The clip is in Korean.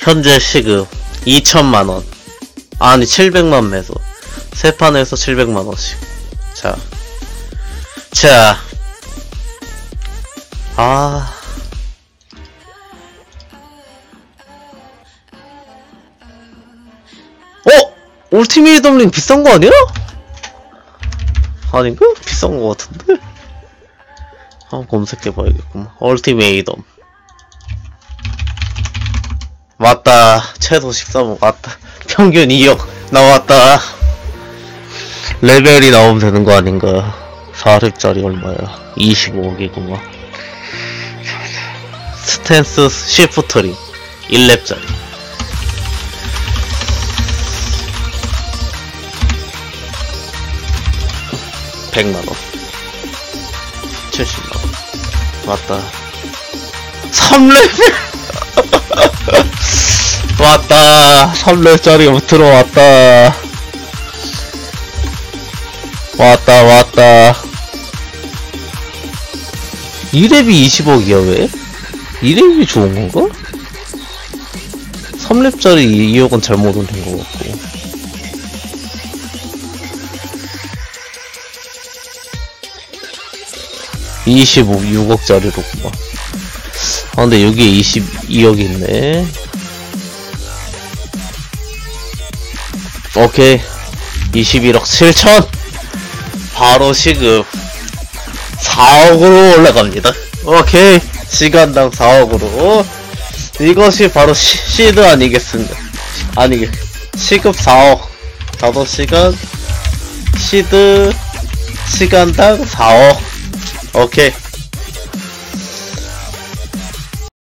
현재 시급 2천만원. 아니 700만 매소. 세 판에서 700만원씩. 자 울티메이 덤링 비싼거 아니야? 아닌가? 비싼거 같은데? 한번 검색해봐야겠구만. 얼티메이덤 맞다. 최소 13억 맞다. 평균 2억 나왔다. 레벨이 나오면 되는 거 아닌가. 4렙짜리 얼마야? 25억이구만. 스탠스 시프트링 1렙짜리 100만원 70만원 맞다. 3레벨 왔다. 3렙짜리가 들어왔다. 왔다. 2렙이 20억이야 왜? 2렙이 좋은 건가? 3렙짜리 2억은 잘못 올린 것 같고. (25) 6억짜리로구만. 근데 여기에 22억이 있네. 오케이 21억 7천. 바로 시급 4억으로 올라갑니다. 오케이 시간당 4억으로 이것이 바로 시드 아니겠습니까? 시급 4억 5시간 시드 시간당 4억. 오케이